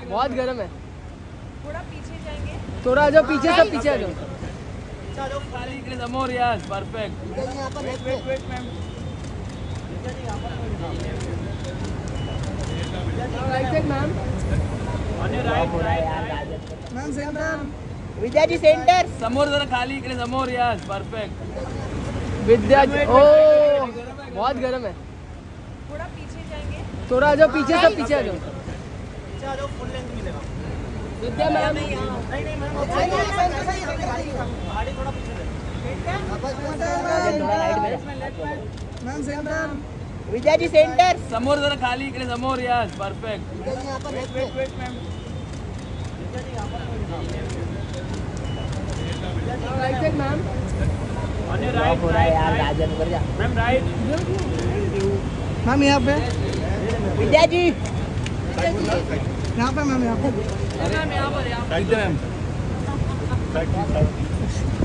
बहुत गर्म है। थोड़ा पीछे जाएंगे। थोड़ा आ जाओ पीछे, सब पीछे आ जाओ। खाली के लिए समोर यार, perfect. Wait ma'am. Right side ma'am. On your right ma'am centre. Vidya ji centre. समोर जरा खाली के लिए समोर यार, परफेक्ट। विद्या जी, ओ बहुत गर्म है। थोड़ा पीछे जाएंगे। थोड़ा आ जाओ पीछे, सब पीछे आ जाओ। फुल लेंथ मिलेगा। विद्या मैम। नहीं मैम, गाड़ी थोड़ा पीछे ma'am centre. Vidya ji centre. समोर जरा खाली के लिए समोर यार, perfect. Wait ma'am. Right side ma'am. On your right ma'am, right. Ma'am यहाँ पे। विद्या जी यहाँ पे मैम, यहाँ पे। मैम यहाँ पर।